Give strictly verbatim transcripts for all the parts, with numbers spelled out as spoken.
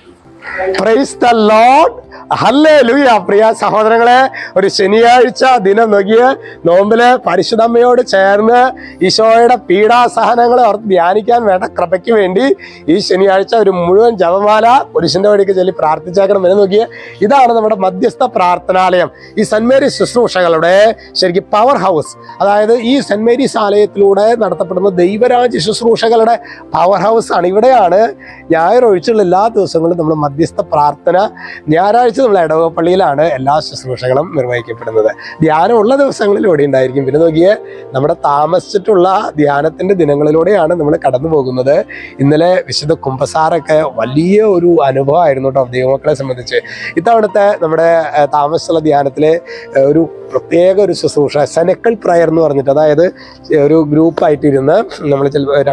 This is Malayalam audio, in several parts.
Price the lord. ഹല്ലേലൂയ. പ്രിയ സഹോദരങ്ങളെ, ഒരു ശനിയാഴ്ച ദിനം നോക്കിയ നോമ്പില് പരിശുദ്ധമ്മയോട് ചേർന്ന് ഈശോയുടെ പീഡാസഹനങ്ങളെ ഓർത്ത് ധ്യാനിക്കാൻ വേണ്ട കൃപയ്ക്ക് വേണ്ടി ഈ ശനിയാഴ്ച ഒരു മുഴുവൻ ജപമാല പുരുഷന്റെ വഴിക്ക് ചൊല്ലി പ്രാർത്ഥിച്ചേക്കണം എന്ന് നോക്കിയ ഇതാണ് നമ്മുടെ മധ്യസ്ഥ പ്രാർത്ഥനാലയം. ഈ സെന്റ് മേരീസ് ശുശ്രൂഷകളുടെ ശരിക്കും പവർ ഹൗസ്, അതായത് ഈ സെന്റ് മേരീസ് ആലയത്തിലൂടെ നടത്തപ്പെടുന്ന ദൈവരാജ്യ ശുശ്രൂഷകളുടെ പവർ ഹൗസ് ആണ്. ഇവിടെയാണ് ഞായർ ഒഴിച്ചുള്ള എല്ലാ ദിവസങ്ങളും നമ്മൾ മധ്യസ്ഥ പ്രാർത്ഥന, ഞായറാഴ്ച നമ്മൾ ഇടവക പള്ളിയിലാണ് എല്ലാ ശുശ്രൂഷകളും നിർവഹിക്കപ്പെടുന്നത്. ധ്യാനമുള്ള ദിവസങ്ങളിൽ ഇവിടെ ഉണ്ടായിരിക്കും. പിന്നെ നോക്കിയേ, നമ്മുടെ താമസിച്ചിട്ടുള്ള ധ്യാനത്തിന്റെ ദിനങ്ങളിലൂടെയാണ് നമ്മൾ കടന്നു പോകുന്നത്. ഇന്നലെ വിശുദ്ധ കുമ്പസാരൊക്കെ വലിയ ഒരു അനുഭവമായിരുന്നു കേട്ടോ ദൈവമക്കളെ സംബന്ധിച്ച്. ഇത്തവണത്തെ നമ്മുടെ താമസിച്ചുള്ള ധ്യാനത്തിലെ ഒരു പ്രത്യേക ഒരു ശുശ്രൂഷ സെനക്കൽ പ്രയർ എന്ന് പറഞ്ഞിട്ട്, അതായത് ഒരു ഗ്രൂപ്പായിട്ട് ഇരുന്ന് നമ്മൾ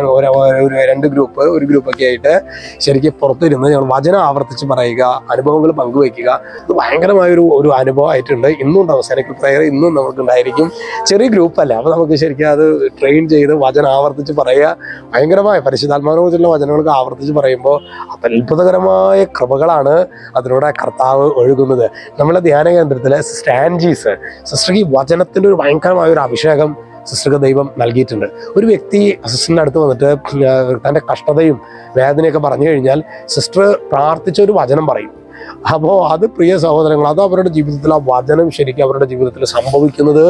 ചില രണ്ട് ഗ്രൂപ്പ് ഒരു ഗ്രൂപ്പൊക്കെ ആയിട്ട് ശരിക്കും പുറത്തിരുന്ന് ഞങ്ങൾ വചനം ആവർത്തിച്ച് പറയുക, അനുഭവങ്ങൾ പങ്കുവയ്ക്കുക. അത് ഭയങ്കരമായൊരു ഒരു അനുഭവമായിട്ടുണ്ട്. ഇന്നും ഉണ്ടാവും സെനക്കൽ പ്രയർ, ഇന്നും നമുക്കുണ്ടായിരിക്കും. ചെറിയ ഗ്രൂപ്പല്ല, അപ്പോൾ നമുക്ക് ശരിക്കും അത് ട്രെയിൻ ചെയ്ത് വചനം ആവർത്തിച്ച് പറയുക. ഭയങ്കരമായ പരിശുദ്ധാത്മാവിനെക്കുറിച്ചുള്ള വചനങ്ങൾക്ക് ആവർത്തിച്ച് പറയുമ്പോൾ അത്ഭുതകരമായ കൃപകളാണ് അതിലൂടെ കർത്താവ് ഒഴുകുന്നത്. നമ്മളെ ധ്യാന കേന്ദ്രത്തിലെ സിസ്റ്റർ ആൻജീസ് സിസ്റ്റർക്ക് ഈ വചനത്തിൻ്റെ ഒരു ഭയങ്കരമായ ഒരു അഭിഷേകം സിസ്റ്റർക്ക് ദൈവം നൽകിയിട്ടുണ്ട്. ഒരു വ്യക്തി സിസ്റ്ററിൻ്റെ അടുത്ത് വന്നിട്ട് തൻ്റെ കഷ്ടതയും വേദനയൊക്കെ പറഞ്ഞു കഴിഞ്ഞാൽ സിസ്റ്റർ പ്രാർത്ഥിച്ച ഒരു വചനം പറയും. അപ്പോൾ അത് പ്രിയ സഹോദരങ്ങൾ, അത് അവരുടെ ജീവിതത്തിൽ ആ വചനം ശരിക്കും അവരുടെ ജീവിതത്തിൽ സംഭവിക്കുന്നത്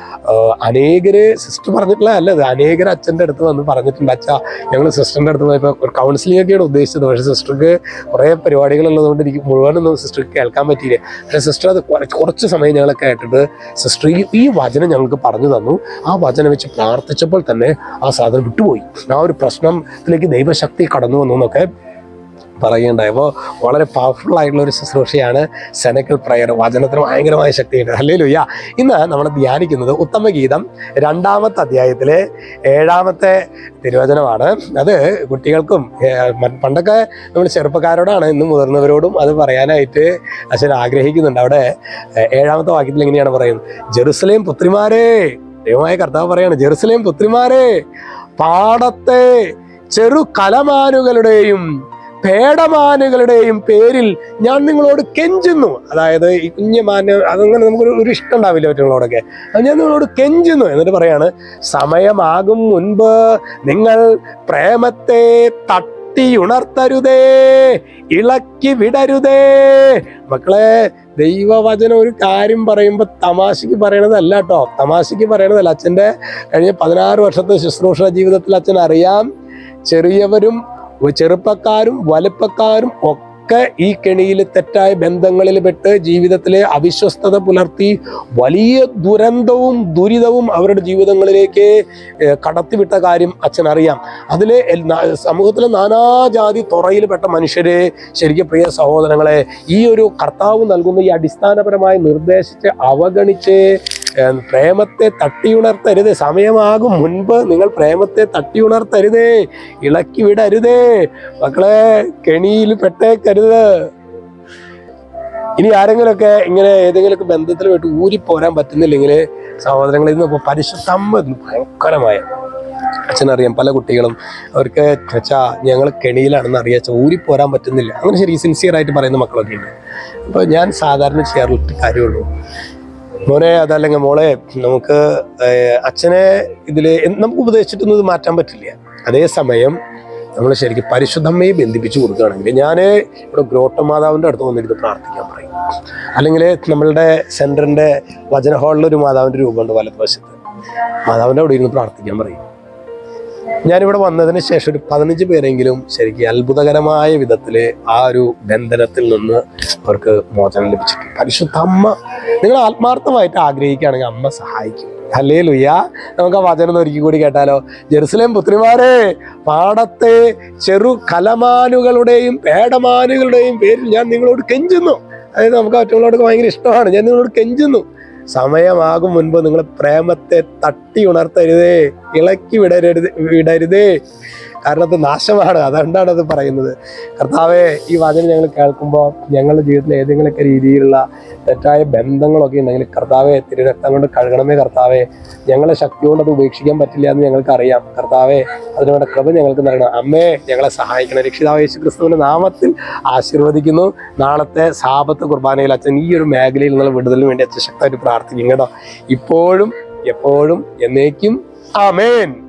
അനേകര് സിസ്റ്റർ പറഞ്ഞിട്ടില്ല അല്ല, അത് അനേകര് അച്ഛൻ്റെ അടുത്ത് വന്ന് പറഞ്ഞിട്ടുണ്ട്. അച്ഛാ, ഞങ്ങൾ സിസ്റ്ററിൻ്റെ അടുത്ത് പോയപ്പോൾ ഒരു കൗൺസിലിംഗ് ഒക്കെയാണ് ഉദ്ദേശിച്ചത്. പക്ഷേ സിസ്റ്റർക്ക് കുറേ പരിപാടികളുള്ളതുകൊണ്ട് എനിക്ക് മുഴുവനൊന്നും സിസ്റ്റർക്ക് കേൾക്കാൻ പറ്റിയില്ല. പക്ഷേ സിസ്റ്റർ അത് കുറച്ച് സമയം ഞങ്ങളൊക്കെ കേട്ടിട്ട് സിസ്റ്റർ ഈ ഈ വചനം ഞങ്ങൾക്ക് പറഞ്ഞു തന്നു. ആ വചനം വെച്ച് പ്രാർത്ഥിച്ചപ്പോൾ തന്നെ ആ സാധനം വിട്ടുപോയി. ആ ഒരു പ്രശ്നത്തിലേക്ക് ദൈവശക്തി കടന്നു വന്നു എന്നൊക്കെ പറയുകയുണ്ടായി. അപ്പോൾ വളരെ പവർഫുൾ ആയിട്ടുള്ള ഒരു ശുശ്രൂഷയാണ് സെനക്കൽ പ്രയർ. വചനത്തിന് ഭയങ്കരമായ ശക്തിയുണ്ട്. ഹല്ലേലൂയ. ഇന്ന് നമ്മൾ ധ്യാനിക്കുന്നത് ഉത്തമഗീതം രണ്ടാമത്തെ അധ്യായത്തിലെ ഏഴാമത്തെ തിരുവചനമാണ്. അത് കുട്ടികൾക്കും പണ്ടൊക്കെ നമ്മൾ ചെറുപ്പക്കാരോടാണ്, ഇന്ന് മുതിർന്നവരോടും അത് പറയാനായിട്ട് അച്ഛൻ ആഗ്രഹിക്കുന്നുണ്ട്. അവിടെ ഏഴാമത്തെ വാക്യത്തിൽ എങ്ങനെയാണ് പറയുന്നത്? ജെറുസലേം പുത്രിമാരെ, ദൈവമായ കർത്താവ് പറയാണ്, ജെറുസലേം പുത്രിമാരെ, പാടത്തെ ചെറു കലമാനുകളുടെയും പേടമാനുകളുടെയും പേരിൽ ഞാൻ നിങ്ങളോട് കെഞ്ചുന്നു. അതായത് ഈ കുഞ്ഞമാന് അതങ്ങനെ നമുക്കൊരു ഒരു ഇഷ്ടം ഉണ്ടാവില്ല മറ്റുള്ളവരോടൊക്കെ. അത് ഞാൻ നിങ്ങളോട് കെഞ്ചുന്നു. എന്നിട്ട് പറയാണ്, സമയമാകും മുൻപ് നിങ്ങൾ പ്രേമത്തെ തട്ടിയുണർത്തരുതേ, ഇളക്കി വിടരുതേ. മക്കളെ, ദൈവവചനം ഒരു കാര്യം പറയുമ്പോൾ തമാശയ്ക്ക് പറയണതല്ല കേട്ടോ, തമാശയ്ക്ക് പറയണതല്ല. അച്ഛൻ്റെ കഴിഞ്ഞ പതിനാറ് വർഷത്തെ ശുശ്രൂഷ ജീവിതത്തിൽ അച്ഛൻ അറിയാം, ചെറിയവരും ചെറുപ്പക്കാരും വലുപ്പക്കാരും ഒക്കെ ഈ കെണിയിൽ തെറ്റായ ബന്ധങ്ങളിൽ പെട്ട് ജീവിതത്തിലെ അവിശ്വസ്തത പുലർത്തി വലിയ ദുരന്തവും ദുരിതവും അവരുടെ ജീവിതങ്ങളിലേക്ക് കടത്തിവിട്ട കാര്യം അച്ഛൻ അറിയാം. അതിലെ സമൂഹത്തിലെ നാനാജാതി തുറയിൽപ്പെട്ട മനുഷ്യരെ ശരിക്കും പ്രിയ സഹോദരങ്ങളെ, ഈ ഒരു കർത്താവ് നൽകുന്ന ഈ അടിസ്ഥാനപരമായി നിർദ്ദേശിച്ച് അവഗണിച്ച് പ്രേമത്തെ തട്ടിയുണർത്തരുത്. സമയമാകും മുൻപ് നിങ്ങൾ പ്രേമത്തെ തട്ടിയുണർത്തരുതേ, ഇളക്കി വിടരുതേ. മക്കളെ, കെണിയിൽ പെട്ടേക്കരുത്. ഇനി ആരെങ്കിലുമൊക്കെ ഇങ്ങനെ ഏതെങ്കിലുമൊക്കെ ബന്ധത്തിൽ പോയിട്ട് ഊരിപ്പോരാൻ പറ്റുന്നില്ലെങ്കിൽ സഹോദരങ്ങളിൽ നിന്ന് ഇപ്പോൾ പരിശുദ്ധമ്മ ഭയങ്കരമായ അച്ഛനറിയാം. പല കുട്ടികളും അവർക്ക് അച്ഛാ ഞങ്ങൾ കെണിയിലാണെന്ന് അറിയാച്ചാൽ ഊരിപ്പോരാൻ പറ്റുന്നില്ല. അങ്ങനെ ശരി സിൻസിയറായിട്ട് പറയുന്ന മക്കളൊക്കെ ഉണ്ട്. അപ്പോൾ ഞാൻ സാധാരണ ചെയ്യാറുള്ള കാര്യമുള്ളൂ, മോനെ അതല്ലെങ്കിൽ മോളെ, നമുക്ക് അച്ഛനെ ഇതിൽ നമുക്ക് ഉപദേശിച്ചിട്ടൊന്നും ഇത് മാറ്റാൻ പറ്റില്ല. അതേസമയം നമ്മൾ ശരിക്കും പരിശുദ്ധമ്മയെ ബന്ധിപ്പിച്ച് കൊടുക്കുകയാണെങ്കിൽ, ഞാൻ ഇവിടെ ഗ്രോട്ടമാതാവിൻ്റെ അടുത്ത് വന്നിരുന്ന് പ്രാർത്ഥിക്കാൻ പറയും. അല്ലെങ്കിൽ നമ്മളുടെ സെൻറ്ററിൻ്റെ വചന ഹാളിലൊരു മാതാവിൻ്റെ രൂപമുണ്ട് വലതുവശത്ത്, മാതാവിൻ്റെ അവിടെ ഇരുന്ന് പ്രാർത്ഥിക്കാൻ പറയും. ഞാനിവിടെ വന്നതിന് ശേഷം ഒരു പതിനഞ്ച് പേരെങ്കിലും ശരിക്കും അത്ഭുതകരമായ വിധത്തിൽ ആ ഒരു ബന്ധനത്തിൽ നിന്ന് അവർക്ക് മോചനം ലഭിച്ചിട്ടുണ്ട്. പരിശുദ്ധ അമ്മ, നിങ്ങൾ ആത്മാർത്ഥമായിട്ട് ആഗ്രഹിക്കുകയാണെങ്കിൽ അമ്മ സഹായിക്കും. ഹല്ലേലൂയ. നമുക്ക് ആ വചനം ഒരിക്കൽ കൂടി കേട്ടാലോ? ജെറുസലേം പുത്രിമാരെ, പാടത്തെ ചെറു കലമാനുകളുടെയും പേടമാനുകളുടെയും പേരിൽ ഞാൻ നിങ്ങളോട് കെഞ്ചുന്നു. അതായത് നമുക്ക് മറ്റുള്ളവർക്ക് ഭയങ്കര ഇഷ്ടമാണ്. ഞാൻ നിങ്ങളോട് കെഞ്ചുന്നു, സമയമാകും മുൻപ് നിങ്ങൾ പ്രേമത്തെ തട്ടി ഉണർത്തരുതേ, ഇളക്കി വിടരുത് വിടരുതേ. കാരണം അത് നാശമാണ്. അതുകൊണ്ടാണ് അത് പറയുന്നത്. കർത്താവെ, ഈ വചനം ഞങ്ങൾ കേൾക്കുമ്പോൾ ഞങ്ങളുടെ ജീവിതത്തിൽ ഏതെങ്കിലുമൊക്കെ രീതിയിലുള്ള തെറ്റായ ബന്ധങ്ങളൊക്കെ ഉണ്ടെങ്കിൽ കർത്താവെ തിരുരക്തം കൊണ്ട് കഴുകണമേ. കർത്താവെ, ഞങ്ങളെ ശക്തി കൊണ്ട് അത് ഉപേക്ഷിക്കാൻ പറ്റില്ല എന്ന് ഞങ്ങൾക്ക് അറിയാം. കർത്താവെ, അതിനുള്ള കൃപ ഞങ്ങൾക്ക് നൽകണം. അമ്മേ, ഞങ്ങളെ സഹായിക്കണം. രക്ഷിതാവ് യേശു ക്രിസ്തുവിന്റെ നാമത്തിൽ ആശീർവദിക്കുന്നു. നാളത്തെ സാപത്ത് കുർബാനയിൽ അച്ഛൻ ഈ ഒരു മേഖലയിൽ നിന്നുള്ള വിടുതലിന് വേണ്ടി അച്ഛൻ ശക്തമായിട്ട് പ്രാർത്ഥിക്കും കേട്ടോ. ഇപ്പോഴും എപ്പോഴും എന്നേക്കും ആമേൻ.